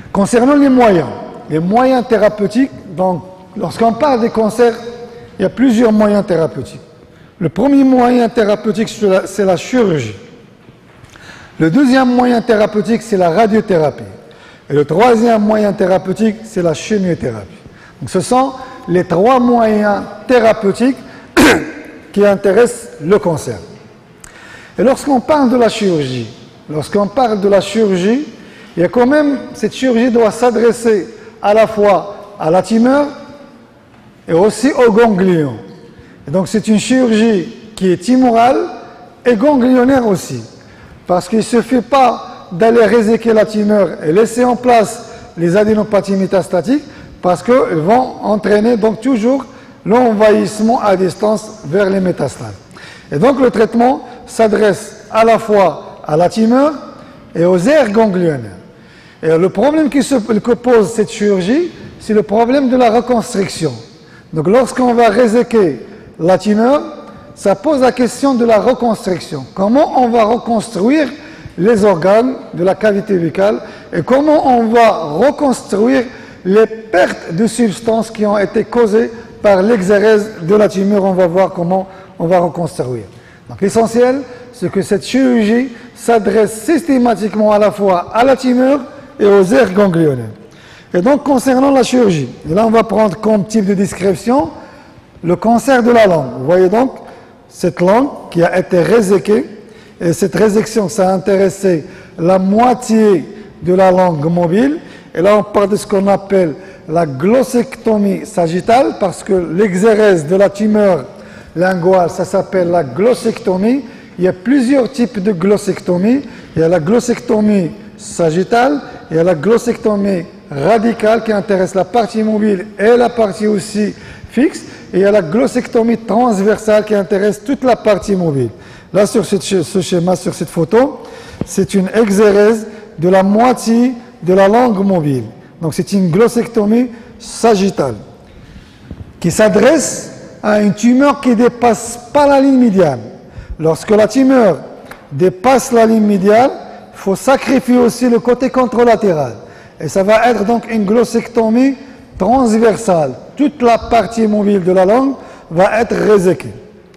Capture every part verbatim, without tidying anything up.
Concernant les moyens, les moyens thérapeutiques, donc lorsqu'on parle des cancers, il y a plusieurs moyens thérapeutiques. Le premier moyen thérapeutique, c'est la chirurgie. Le deuxième moyen thérapeutique, c'est la radiothérapie. Et le troisième moyen thérapeutique, c'est la chimiothérapie. Donc ce sont les trois moyens thérapeutiques qui intéressent le cancer. Et lorsqu'on parle de la chirurgie, lorsqu'on parle de la chirurgie, il y a quand même, cette chirurgie doit s'adresser à la fois à la tumeur et aussi aux ganglions. Et donc c'est une chirurgie qui est tumorale et ganglionnaire aussi. Parce qu'il ne suffit pas d'aller réséquer la tumeur et laisser en place les adénopathies métastatiques, parce qu'elles vont entraîner donc toujours l'envahissement à distance vers les métastases. Et donc le traitement s'adresse à la fois à la tumeur et aux aires ganglionnaires. Et le problème qui se, que pose cette chirurgie, c'est le problème de la reconstruction. Donc lorsqu'on va réséquer la tumeur, ça pose la question de la reconstruction. Comment on va reconstruire les organes de la cavité buccale et comment on va reconstruire les pertes de substances qui ont été causées par l'exérèse de la tumeur. On va voir comment on va reconstruire. Donc l'essentiel, c'est que cette chirurgie s'adresse systématiquement à la fois à la tumeur et aux aires ganglionnaires. Et donc concernant la chirurgie, et là on va prendre comme type de description le cancer de la langue. Vous voyez donc cette langue qui a été réséquée, et cette résection, ça a intéressé la moitié de la langue mobile. Et là, on parle de ce qu'on appelle la glossectomie sagittale, parce que l'exérèse de la tumeur linguale, ça s'appelle la glossectomie. Il y a plusieurs types de glossectomie. Il y a la glossectomie sagittale, il y a la glossectomie radicale qui intéresse la partie mobile et la partie aussi fixe. Et il y a la glossectomie transversale qui intéresse toute la partie mobile. Là, sur ce schéma, sur cette photo, c'est une exérèse de la moitié de la langue mobile. Donc, c'est une glossectomie sagittale qui s'adresse à une tumeur qui ne dépasse pas la ligne médiane. Lorsque la tumeur dépasse la ligne médiane, il faut sacrifier aussi le côté contralatéral. Et ça va être donc une glossectomie transversale. Toute la partie mobile de la langue va être réséquée.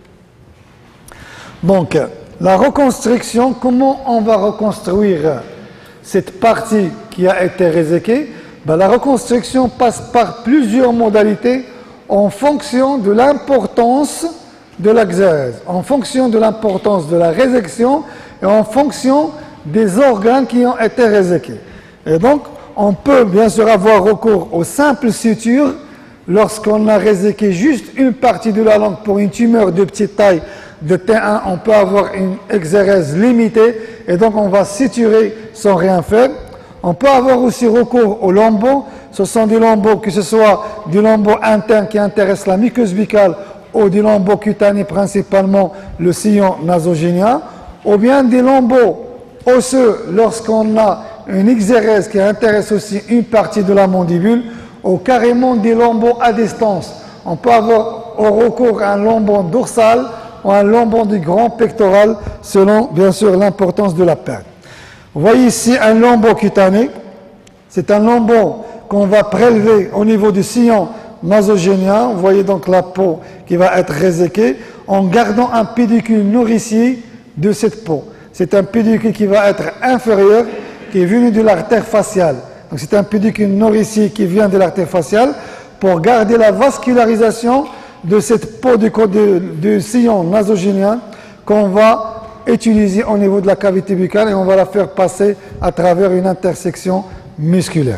Donc, la reconstruction, comment on va reconstruire cette partie qui a été réséquée? Ben, la reconstruction passe par plusieurs modalités en fonction de l'importance de l'exérèse, en fonction de l'importance de la résection et en fonction des organes qui ont été réséqués. Et donc, on peut bien sûr avoir recours aux simples sutures lorsqu'on a réséqué juste une partie de la langue pour une tumeur de petite taille de T un, on peut avoir une exérèse limitée et donc on va suturer sans rien faire. On peut avoir aussi recours aux lambeaux. Ce sont des lambeaux, que ce soit des lambeaux internes qui intéressent la muqueuse buccale ou des lambeaux cutanés, principalement le sillon nasogénien, ou bien des lambeaux osseux lorsqu'on a une exérèse qui intéresse aussi une partie de la mandibule, ou carrément des lambeaux à distance. On peut avoir au recours à un lambeau dorsal ou un lambeau du grand pectoral, selon bien sûr l'importance de la perte. Vous voyez ici un lambeau cutané. C'est un lambeau qu'on va prélever au niveau du sillon nasogénien. Vous voyez donc la peau qui va être réséquée en gardant un pédicule nourricier de cette peau. C'est un pédicule qui va être inférieur, qui est venu de l'artère faciale. Donc c'est un pédicule nourricier qui vient de l'artère faciale pour garder la vascularisation de cette peau du, du, du sillon nasogénien qu'on va utiliser au niveau de la cavité buccale et on va la faire passer à travers une intersection musculaire.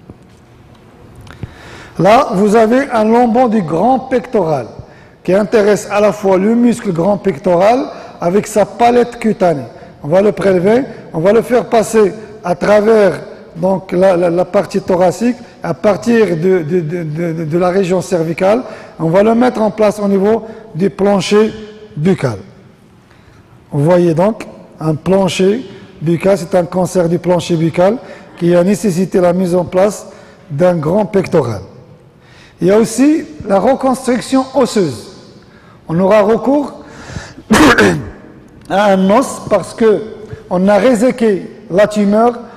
Là, vous avez un lambeau du grand pectoral qui intéresse à la fois le muscle grand pectoral avec sa palette cutanée. On va le prélever, on va le faire passer à travers donc, la, la, la partie thoracique, à partir de, de, de, de, de la région cervicale. On va le mettre en place au niveau du plancher buccal. Vous voyez donc un plancher buccal, c'est un cancer du plancher buccal qui a nécessité la mise en place d'un grand pectoral. Il y a aussi la reconstruction osseuse. On aura recours à un os parce qu'on a réséqué la tumeur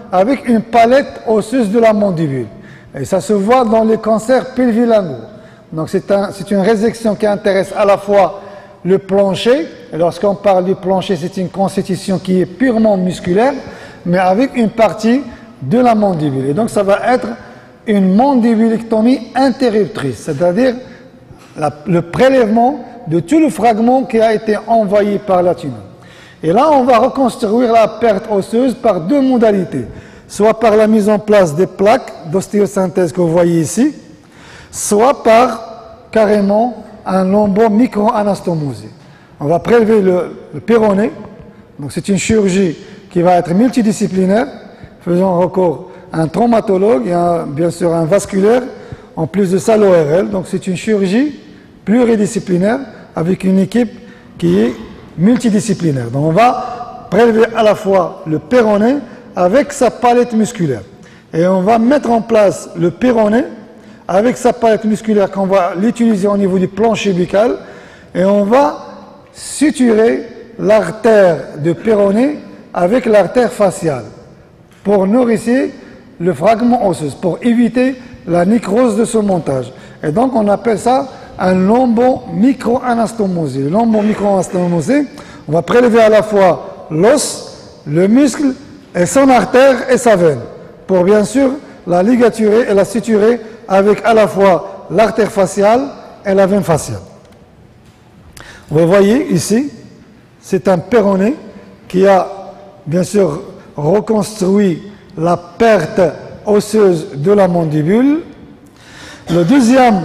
avec une palette osseuse de la mandibule. Et ça se voit dans les cancers pelvilinguaux. Donc c'est un, c'est une résection qui intéresse à la fois le plancher, et lorsqu'on parle du plancher, c'est une constitution qui est purement musculaire, mais avec une partie de la mandibule. Et donc ça va être une mandibulectomie interruptrice, c'est-à-dire la, le prélèvement de tout le fragment qui a été envahi par la tumeur. Et là, on va reconstruire la perte osseuse par deux modalités, soit par la mise en place des plaques d'ostéosynthèse que vous voyez ici, soit par carrément un lombo micro-anastomosé. On va prélever le, le péroné, donc c'est une chirurgie qui va être multidisciplinaire, faisant recours à un traumatologue et un, bien sûr un vasculaire, en plus de ça l'O R L. Donc c'est une chirurgie pluridisciplinaire avec une équipe qui est multidisciplinaire. Donc on va prélever à la fois le péroné avec sa palette musculaire. Et on va mettre en place le péroné avec sa palette musculaire qu'on va l'utiliser au niveau du plancher buccal. Et on va suturer l'artère de péroné avec l'artère faciale pour nourrir le fragment osseux, pour éviter la nécrose de ce montage. Et donc on appelle ça un lombo micro-anastomosé. Le lombo micro-anastomosé, on va prélever à la fois l'os, le muscle, et son artère et sa veine, pour bien sûr la ligaturer et la suturer avec à la fois l'artère faciale et la veine faciale. Vous voyez ici, c'est un péroné qui a bien sûr reconstruit la perte osseuse de la mandibule. Le deuxième,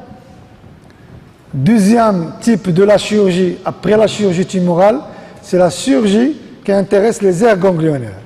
deuxième type de la chirurgie, après la chirurgie tumorale, c'est la chirurgie qui intéresse les aires ganglionnaires.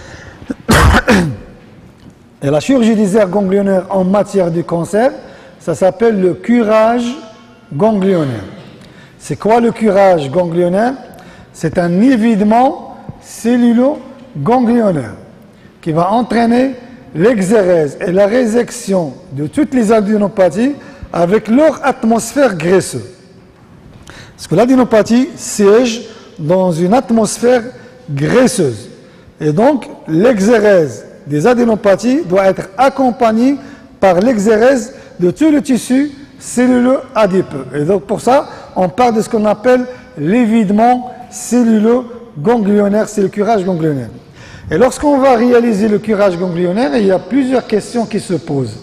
Et la chirurgie des aires ganglionnaires en matière de cancer, ça s'appelle le curage ganglionnaire. C'est quoi le curage ganglionnaire? C'est un évidement cellulo-ganglionnaire qui va entraîner l'exérèse et la résection de toutes les adénopathies avec leur atmosphère graisseuse. Parce que l'adénopathie siège dans une atmosphère graisseuse. Et donc, l'exérèse des adénopathies doit être accompagnée par l'exérèse de tout le tissu cellulo-adipeux. Et donc, pour ça, on parle de ce qu'on appelle l'évidement cellulo-ganglionnaire, c'est le curage ganglionnaire. Et lorsqu'on va réaliser le curage ganglionnaire, il y a plusieurs questions qui se posent.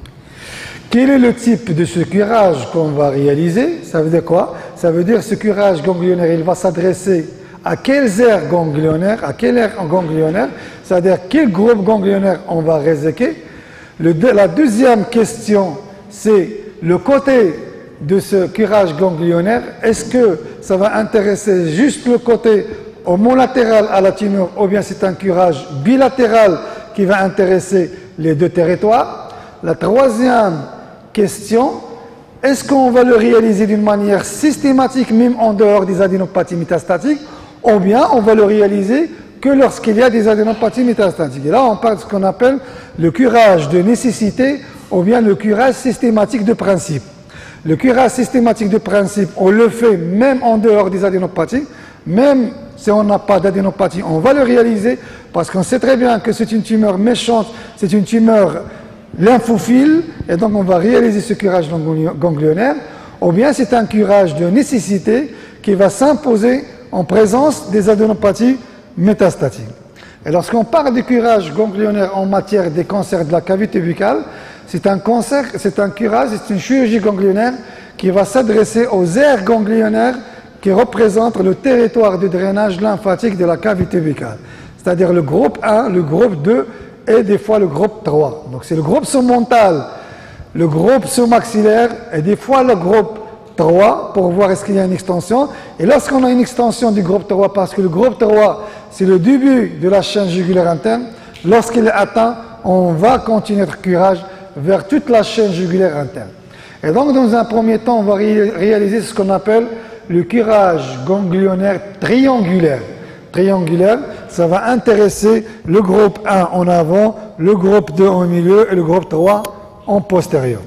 Quel est le type de ce curage qu'on va réaliser? Ça veut dire quoi? Ça veut dire que ce curage ganglionnaire, il va s'adresser à quelles aires ganglionnaires, à quelle aire ganglionnaire, c'est-à-dire quel groupe ganglionnaire on va réséquer. Le, la deuxième question, c'est le côté de ce curage ganglionnaire. Est-ce que ça va intéresser juste le côté homolatéral à la tumeur, ou bien c'est un curage bilatéral qui va intéresser les deux territoires? La troisième question, est-ce qu'on va le réaliser d'une manière systématique, même en dehors des adénopathies métastatiques, ou bien on va le réaliser que lorsqu'il y a des adénopathies métastatiques? Et là, on parle de ce qu'on appelle le curage de nécessité ou bien le curage systématique de principe. Le curage systématique de principe, on le fait même en dehors des adénopathies, même si on n'a pas d'adénopathie, on va le réaliser parce qu'on sait très bien que c'est une tumeur méchante, c'est une tumeur lymphophile, et donc on va réaliser ce curage ganglionnaire, ou bien c'est un curage de nécessité qui va s'imposer en présence des adénopathies métastatiques. Et lorsqu'on parle de curage ganglionnaire en matière des cancers de la cavité buccale, c'est un cancer, c'est un curage, c'est une chirurgie ganglionnaire qui va s'adresser aux aires ganglionnaires qui représentent le territoire de drainage lymphatique de la cavité buccale. C'est-à-dire le groupe un, le groupe deux et des fois le groupe trois. Donc c'est le groupe sous-montal, le groupe sous-maxillaire et des fois le groupe trois pour voir est-ce qu'il y a une extension. Et lorsqu'on a une extension du groupe trois, parce que le groupe trois, c'est le début de la chaîne jugulaire interne, lorsqu'il est atteint, on va continuer le curage vers toute la chaîne jugulaire interne. Et donc, dans un premier temps, on va ré réaliser ce qu'on appelle le curage ganglionnaire triangulaire. Triangulaire, ça va intéresser le groupe un en avant, le groupe deux en milieu et le groupe trois en postérieur.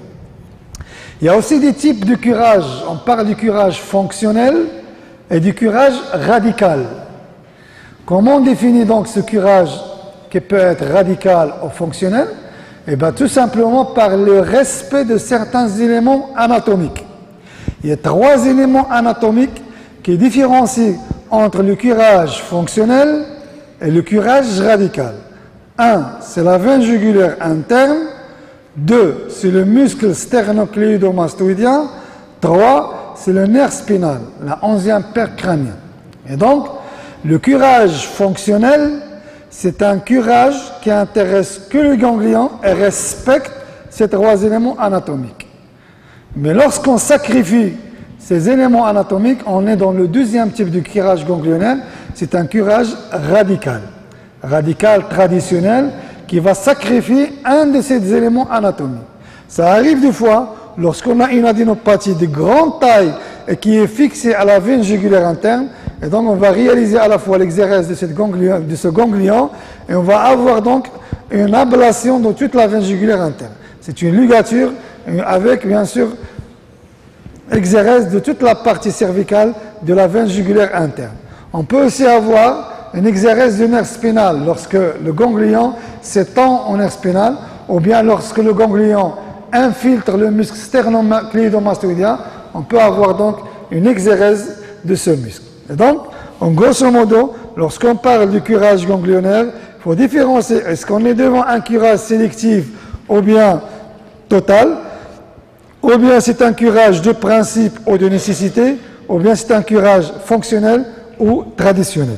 Il y a aussi des types de curage. On parle du curage fonctionnel et du curage radical. Comment on définit donc ce curage qui peut être radical ou fonctionnel? Eh bien, tout simplement par le respect de certains éléments anatomiques. Il y a trois éléments anatomiques qui différencient entre le curage fonctionnel et le curage radical. Un, c'est la veine jugulaire interne. Deux, c'est le muscle sternocléidomastoïdien. Trois, c'est le nerf spinal, la onzième paire crânienne. Et donc, le curage fonctionnel, c'est un curage qui intéresse que le ganglion et respecte ces trois éléments anatomiques. Mais lorsqu'on sacrifie ces éléments anatomiques, on est dans le deuxième type de curage ganglionnaire, c'est un curage radical. Radical traditionnel qui va sacrifier un de ces éléments anatomiques. Ça arrive des fois, lorsqu'on a une adénopathie de grande taille et qui est fixée à la veine jugulaire interne, et donc on va réaliser à la fois l'exérèse de, cette ganglion, de ce ganglion et on va avoir donc une ablation de toute la veine jugulaire interne. C'est une ligature avec bien sûr exérèse de toute la partie cervicale de la veine jugulaire interne. On peut aussi avoir une exérèse du nerf spinal lorsque le ganglion s'étend en nerf spinal ou bien lorsque le ganglion infiltre le muscle sternocléidomastoïdien, on peut avoir donc une exérèse de ce muscle. Et donc, en grosso modo, lorsqu'on parle du curage ganglionnaire, il faut différencier, est-ce qu'on est devant un curage sélectif ou bien total, ou bien c'est un curage de principe ou de nécessité, ou bien c'est un curage fonctionnel ou traditionnel.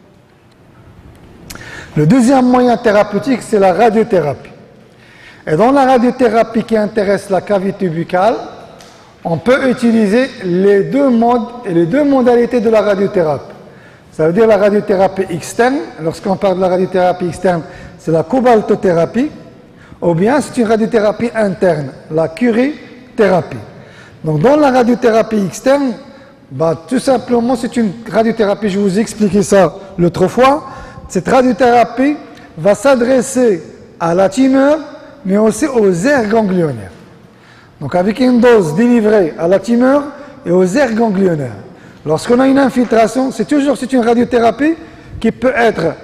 Le deuxième moyen thérapeutique, c'est la radiothérapie. Et dans la radiothérapie qui intéresse la cavité buccale, on peut utiliser les deux modes et les deux modalités de la radiothérapie. Ça veut dire la radiothérapie externe. Lorsqu'on parle de la radiothérapie externe, c'est la cobaltothérapie. Ou bien c'est une radiothérapie interne, la curie-thérapie. Donc dans la radiothérapie externe, bah, tout simplement c'est une radiothérapie, je vous ai expliqué ça l'autre fois. Cette radiothérapie va s'adresser à la tumeur, mais aussi aux aires ganglionnaires. Donc avec une dose délivrée à la tumeur et aux aires ganglionnaires. Lorsqu'on a une infiltration, c'est toujours c'est une radiothérapie qui peut être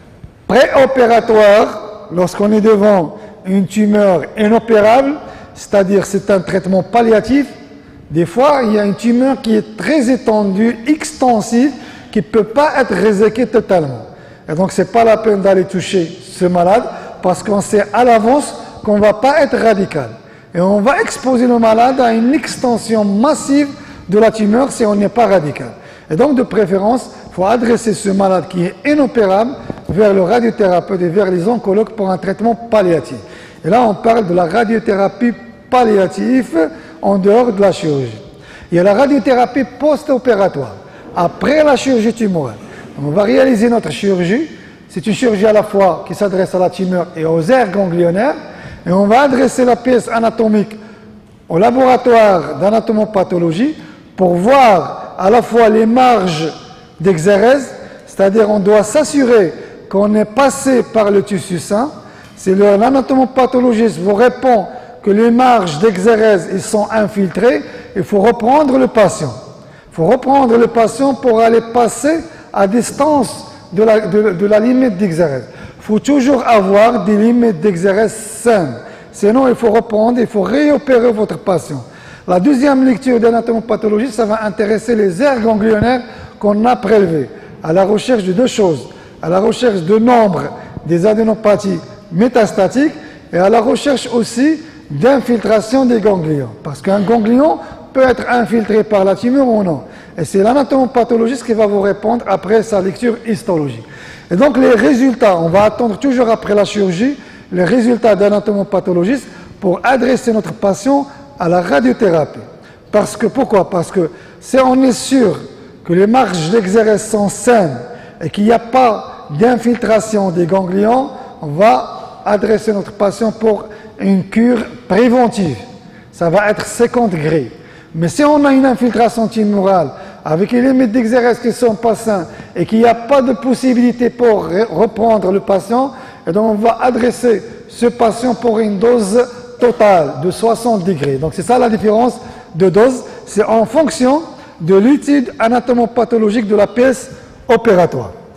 préopératoire lorsqu'on est devant une tumeur inopérable, c'est-à-dire c'est un traitement palliatif. Des fois, il y a une tumeur qui est très étendue, extensive, qui ne peut pas être réséquée totalement. Et donc, ce n'est pas la peine d'aller toucher ce malade parce qu'on sait à l'avance qu'on ne va pas être radical. Et on va exposer le malade à une extension massive de la tumeur si on n'est pas radical. Et donc, de préférence, il faut adresser ce malade qui est inopérable vers le radiothérapeute et vers les oncologues pour un traitement palliatif. Et là, on parle de la radiothérapie palliative en dehors de la chirurgie. Il y a la radiothérapie post-opératoire, après la chirurgie tumorale. On va réaliser notre chirurgie. C'est une chirurgie à la fois qui s'adresse à la tumeur et aux aires ganglionnaires. Et on va adresser la pièce anatomique au laboratoire d'anatomopathologie pour voir à la fois les marges d'exérèse, c'est-à-dire on doit s'assurer qu'on est passé par le tissu sain. Si l'anatomopathologiste vous répond que les marges d'exérèse ils sont infiltrées, il faut reprendre le patient. Il faut reprendre le patient pour aller passer à distance de la, de, de la limite d'exérèse. Il faut toujours avoir des limites d'exérèse saines. Sinon, il faut reprendre, il faut réopérer votre patient. La deuxième lecture d'anatomopathologie, ça va intéresser les aires ganglionnaires qu'on a prélevées, à la recherche de deux choses, à la recherche de nombre des adénopathies métastatiques et à la recherche aussi d'infiltration des ganglions. Parce qu'un ganglion peut être infiltré par la tumeur ou non. Et c'est l'anatomopathologiste qui va vous répondre après sa lecture histologique. Et donc les résultats, on va attendre toujours après la chirurgie, les résultats d'anatomopathologiste pour adresser notre patient à la radiothérapie. Parce que, pourquoi? Parce que si on est sûr que les marges d'exérèse sont saines et qu'il n'y a pas d'infiltration des ganglions, on va adresser notre patient pour une cure préventive. Ça va être cinquante degrés. Mais si on a une infiltration tumorale avec les limites d'exérèse qui ne sont pas saines et qu'il n'y a pas de possibilité pour reprendre le patient, et donc on va adresser ce patient pour une dose totale de soixante degrés. Donc c'est ça la différence de dose, c'est en fonction de l'étude anatomopathologique de la pièce opératoire.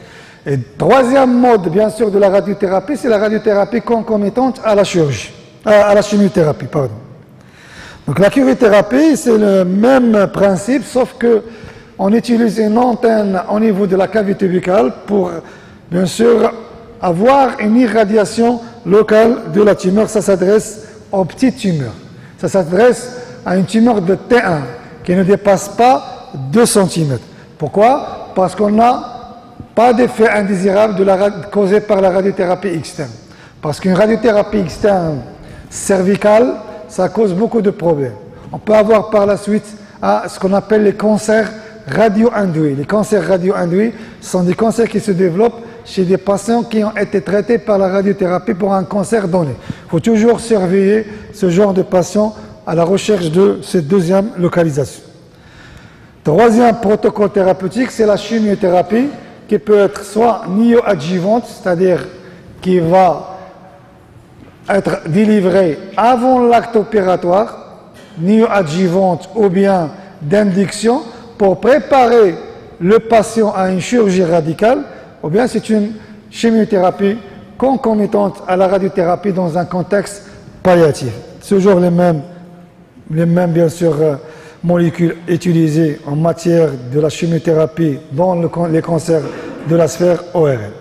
Et troisième mode, bien sûr, de la radiothérapie, c'est la radiothérapie concomitante à la chirurgie, à la chimiothérapie, pardon. Donc la cryothérapie, c'est le même principe, sauf que on utilise une antenne au niveau de la cavité buccale pour, bien sûr, avoir une irradiation locale de la tumeur. Ça s'adresse aux petites tumeurs. Ça s'adresse à une tumeur de T un qui ne dépasse pas deux centimètres. Pourquoi? Parce qu'on n'a pas d'effet indésirable de la, causé par la radiothérapie externe. Parce qu'une radiothérapie externe cervicale, ça cause beaucoup de problèmes. On peut avoir par la suite à ce qu'on appelle les cancers radio-induits. Les cancers radio-induits sont des cancers qui se développent chez des patients qui ont été traités par la radiothérapie pour un cancer donné. Il faut toujours surveiller ce genre de patients à la recherche de cette deuxième localisation. Troisième protocole thérapeutique, c'est la chimiothérapie qui peut être soit néoadjuvante, c'est-à-dire qui va être délivrée avant l'acte opératoire, néoadjuvante ou bien d'induction, pour préparer le patient à une chirurgie radicale, ou bien c'est une chimiothérapie concomitante à la radiothérapie dans un contexte palliatif. Toujours les mêmes, les mêmes bien sûr, molécules utilisées en matière de la chimiothérapie dans le, les cancers de la sphère O R L.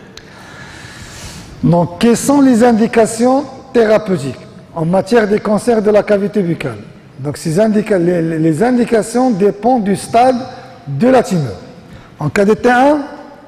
Donc, quelles sont les indications thérapeutiques en matière des cancers de la cavité buccale? Donc, ces indica les, les indications dépendent du stade de la tumeur. En cas de T un,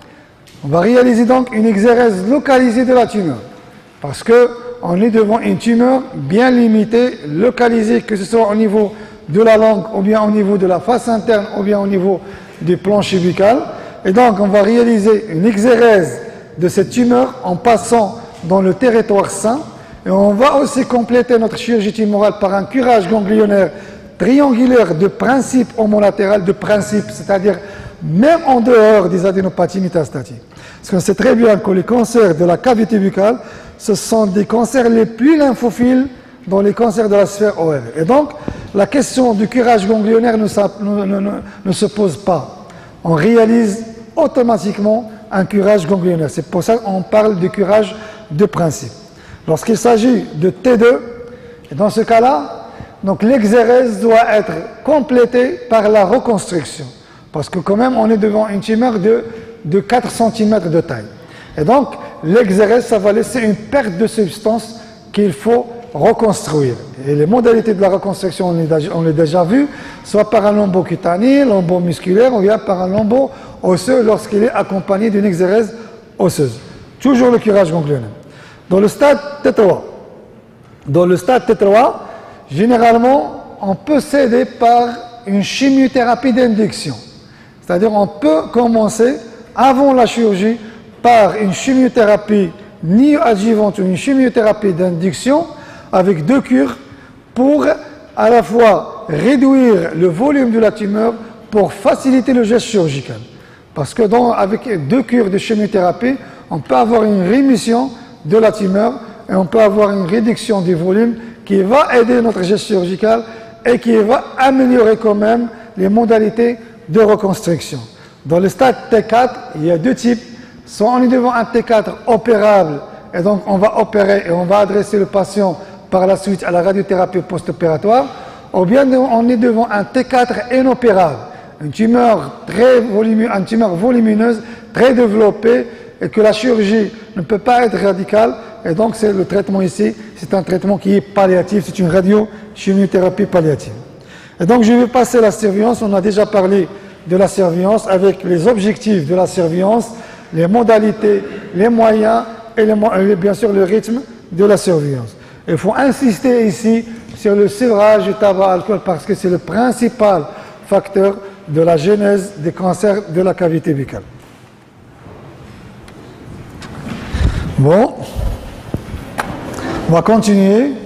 on va réaliser donc une exérèse localisée de la tumeur, parce qu'on est devant une tumeur bien limitée, localisée, que ce soit au niveau de la langue, ou bien au niveau de la face interne, ou bien au niveau du plancher buccal. Et donc, on va réaliser une exérèse de cette tumeur en passant dans le territoire sain. Et on va aussi compléter notre chirurgie tumorale par un curage ganglionnaire triangulaire de principe homolatéral, de principe, c'est-à-dire même en dehors des adénopathies métastatiques. Parce qu'on sait très bien que les cancers de la cavité buccale, ce sont des cancers les plus lymphophiles dans les cancers de la sphère O R L. Et donc, la question du curage ganglionnaire ne, ne, ne, ne se pose pas. On réalise automatiquement un curage ganglionnaire. C'est pour ça qu'on parle de curage de principe. Lorsqu'il s'agit de T deux, et dans ce cas-là, donc l'exérèse doit être complétée par la reconstruction. Parce que quand même, on est devant une tumeur de, de quatre centimètres de taille. Et donc, l'exérèse, ça va laisser une perte de substance qu'il faut reconstruire. Et les modalités de la reconstruction, on l'a déjà vu, soit par un lambeau cutané, lambeau musculaire, ou bien par un lambeau osseux lorsqu'il est accompagné d'une exérèse osseuse. Toujours le curage ganglionnaire. Dans le stade T trois, dans le stade T trois, généralement, on peut s'aider par une chimiothérapie d'induction. C'est-à-dire on peut commencer avant la chirurgie par une chimiothérapie néoadjuvante ou une chimiothérapie d'induction avec deux cures pour à la fois réduire le volume de la tumeur pour faciliter le geste chirurgical. Parce que dans, avec deux cures de chimiothérapie, on peut avoir une rémission de la tumeur et on peut avoir une réduction du volume qui va aider notre geste chirurgical et qui va améliorer quand même les modalités de reconstruction. Dans le stade T quatre, il y a deux types. Soit on est devant un T quatre opérable et donc on va opérer et on va adresser le patient par la suite à la radiothérapie post-opératoire, ou bien on est devant un T quatre inopérable, une tumeur très volumineuse, une tumeur volumineuse, très développée et que la chirurgie ne peut pas être radicale. Et donc c'est le traitement ici, c'est un traitement qui est palliatif, c'est une radiochimiothérapie palliative. Et donc je vais passer la surveillance, on a déjà parlé de la surveillance avec les objectifs de la surveillance, les modalités, les moyens et les, bien sûr le rythme de la surveillance. Il faut insister ici sur le sevrage du tabac-alcool parce que c'est le principal facteur de la genèse des cancers de la cavité buccale. Bon, on va continuer.